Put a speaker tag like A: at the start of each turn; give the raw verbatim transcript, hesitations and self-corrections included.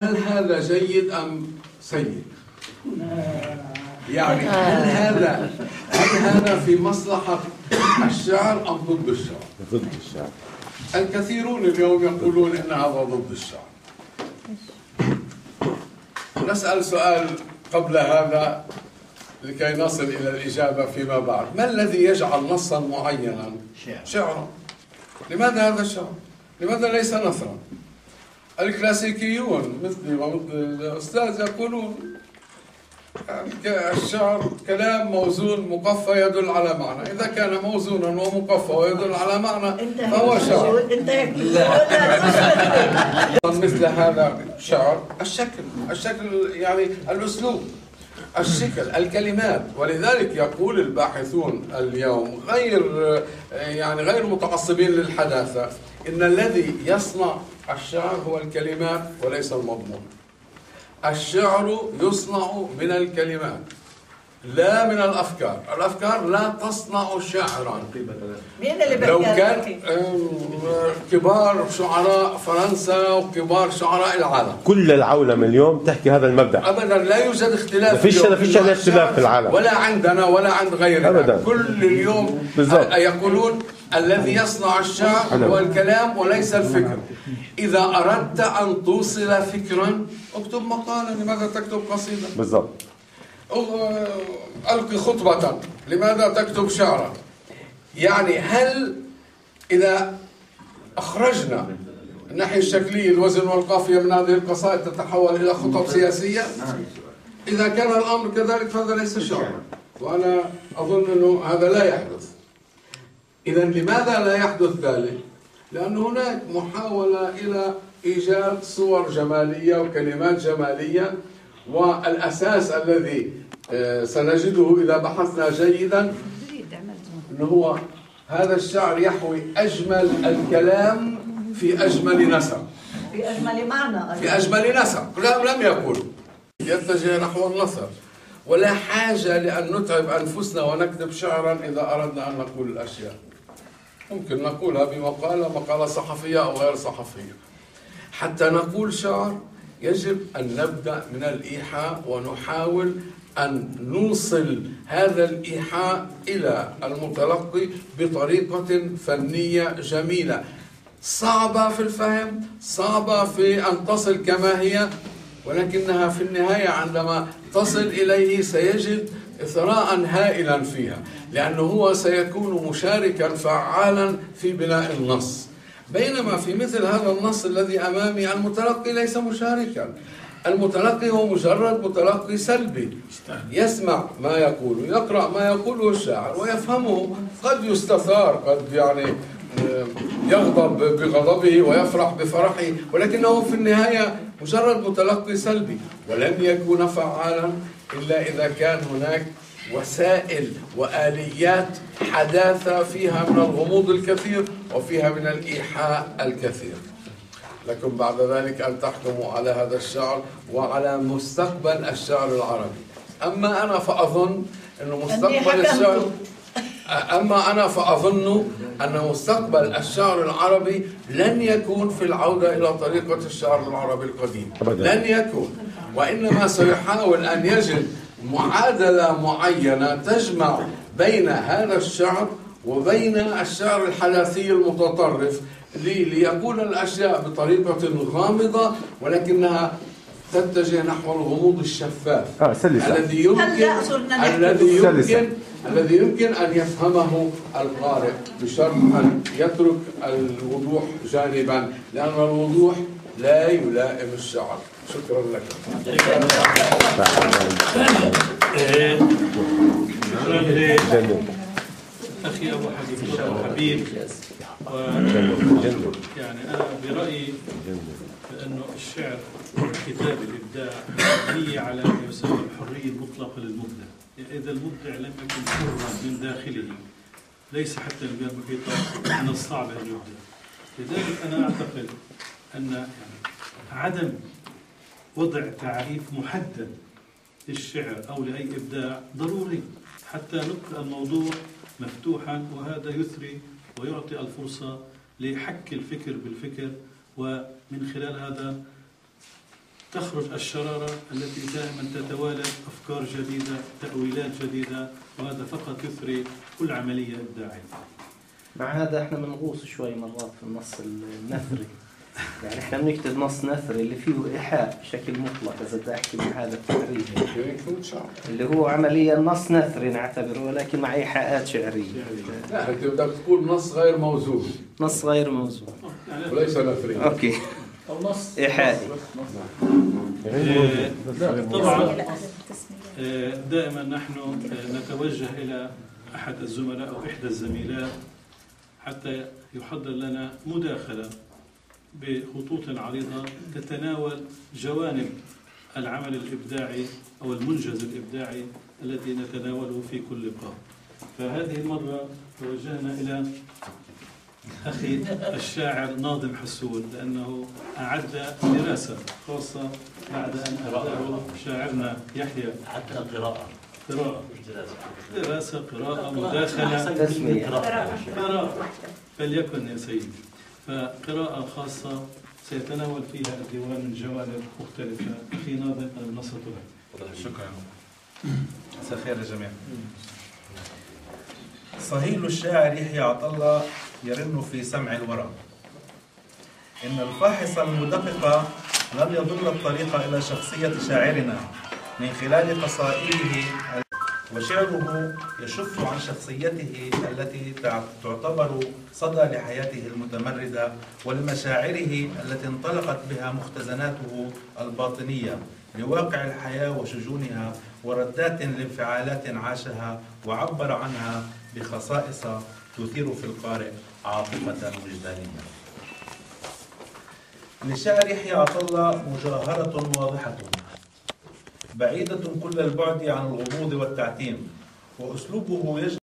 A: هل هذا جيد أم سيء؟ يعني هل هذا هل هذا في مصلحة الشعر أم ضد الشعر؟
B: ضد الشعر.
A: الكثيرون اليوم يقولون إن هذا ضد الشعر. نسأل سؤال قبل هذا لكي نصل إلى الإجابة فيما بعد. ما الذي يجعل نصا معينا شعرا؟ لماذا هذا الشعر؟ لماذا ليس نثرا؟ الكلاسيكيون مثلي ومثل الأستاذ يقولون الشعر كلام موزون مقفى يدل على معنى، إذا كان موزونا ومقفى ويدل على معنى فهو شعر. مثل هذا شعر الشكل، الشكل يعني الأسلوب، الشكل، الكلمات. ولذلك يقول الباحثون اليوم غير يعني غير متعصبين للحداثة إن الذي يصنع الشعر هو الكلمات وليس المضمون. الشعر يصنع من الكلمات لا من الأفكار. الأفكار لا تصنع شعرا.
C: مين اللي
A: لو كان كبار شعراء فرنسا وكبار شعراء العالم
B: كل العولمة اليوم تحكي هذا المبدأ.
A: أبدا لا يوجد اختلاف.
B: ما فيش ما فيش اختلاف في العالم
A: ولا عندنا ولا عند غيرنا.
B: أبدا.
A: كل اليوم بالضبط. يقولون الذي يصنع الشعر هو الكلام وليس الفكر. إذا أردت أن توصل فكرا اكتب مقالا، لماذا تكتب قصيدة؟
B: بالضبط.
A: ألقي خطبة، لماذا تكتب شعرا؟ يعني هل إذا أخرجنا الناحية الشكلية الوزن والقافية من هذه القصائد تتحول إلى خطب سياسية؟ إذا كان الأمر كذلك فهذا ليس شعرا، وأنا أظن أنه هذا لا يحدث. إذا لماذا لا يحدث ذلك؟ لأن هناك محاولة إلى إيجاد صور جمالية وكلمات جمالية، والأساس الذي سنجده إذا بحثنا جيدا أنه هو هذا الشعر يحوي أجمل الكلام في أجمل نسق،
C: في أجمل معنى،
A: في أجمل نسق. لم يقول يتجه نحو النثر، ولا حاجة لأن نتعب أنفسنا ونكتب شعرا إذا أردنا أن نقول الأشياء. ممكن نقولها بمقالة مقالة صحفية أو غير صحفية. حتى نقول شعر يجب أن نبدأ من الإيحاء ونحاول أن نوصل هذا الإيحاء إلى المتلقي بطريقة فنية جميلة، صعبة في الفهم، صعبة في أن تصل كما هي، ولكنها في النهاية عندما تصل إليه سيجد إثراء هائلا فيها، لأنه هو سيكون مشاركا فعالا في بناء النص. بينما في مثل هذا النص الذي أمامي المتلقي ليس مشاركا، المتلقي هو مجرد متلقي سلبي، يسمع ما يقول، يقرأ ما يقوله الشاعر ويفهمه، قد يستثار، قد يعني يغضب بغضبه ويفرح بفرحه، ولكنه في النهاية مجرد متلقي سلبي، ولن يكون فعالا إلا إذا كان هناك وسائل وآليات حداثة فيها من الغموض الكثير وفيها من الإيحاء الكثير. لكم بعد ذلك أن تحكموا على هذا الشعر وعلى مستقبل الشعر العربي. أما أنا فأظن أن مستقبل الشعر أما أنا فأظن أن مستقبل الشعر العربي لن يكون في العودة إلى طريقة الشعر العربي القديم، لن يكون، وإنما سيحاول أن يجد معادلة معينة تجمع بين هذا الشعر وبين الشعر الحداثي المتطرف ليقول الأشياء بطريقة غامضة ولكنها تتجه نحو الغموض الشفاف
B: آه
A: الذي يمكن الذي يمكن الذي يمكن أن يفهمه القارئ، بشرط أن يترك الوضوح جانبا، لأن الوضوح لا يلائم الشعر. شكرا لك.
D: أخي أبو حبيب أبو حبيب يعني أنا برأيي أنه الشعر كتاب الإبداع هي على ما يسمى الحرية المطلقة للمبدع. إذا المبدع لم يكن حرا من داخله ليس حتى بمحيطه من الصعب أن يبدع. لذلك أنا أعتقد أن يعني عدم وضع تعريف محدد للشعر أو لأي إبداع ضروري حتى نبقى الموضوع مفتوحا، وهذا يثري ويعطي الفرصة لحك الفكر بالفكر، ومن خلال هذا تخرج الشرارة التي دائما تتوالد أفكار جديدة، تأويلات جديدة، وهذا فقط يثري كل عملية إبداعية.
E: مع هذا احنا بنغوص شوي مرات في النص النثري، يعني احنا بنكتب نص نثري اللي فيه إيحاء بشكل مطلق، إذا بدي أحكي بهذا التعريف اللي هو عمليا نص نثري نعتبره، ولكن مع إيحاءات شعرية.
A: لا أنت بدك تقول نص غير موزون.
E: نص غير موزون
A: وليس نثري.
E: أوكي.
F: أو نص
E: إيحائي.
D: طبعا دائما نحن نتوجه إلى أحد الزملاء أو إحدى الزميلات حتى يحضر لنا مداخلة بخطوط عريضة تتناول جوانب العمل الإبداعي أو المنجز الإبداعي الذي نتناوله في كل لقاء. فهذه المرة توجهنا إلى أخي الشاعر ناظم حسون، لأنه أعد دراسة خاصة بعد أن أبدأه شاعرنا يحيى.
F: حتى قراءة
D: قراءة دراسة قراءة مداخلة
E: تسمية
D: قراءة فليكن يا سيدي. فقراءة خاصة سيتناول فيها الديوان من جوانب مختلفة. أخي ناظم النصر لك.
G: شكرا. مساء الخير للجميع. صهيل الشاعر يحيى عطلة يرن في سمع الورى. إن الفاحص المدقق لم يضل الطريق إلى شخصية شاعرنا من خلال قصائده، وشعره يشف عن شخصيته التي تعتبر صدى لحياته المتمردة ولمشاعره التي انطلقت بها مختزناته الباطنية لواقع الحياة وشجونها وردات لانفعالات عاشها وعبر عنها بخصائص تثير في القارئ عاطفة وجدانية. لشعر يحيى عطلة مجاهرة واضحة بعيدة كل البعد عن الغموض والتعتيم، وأسلوبه يجب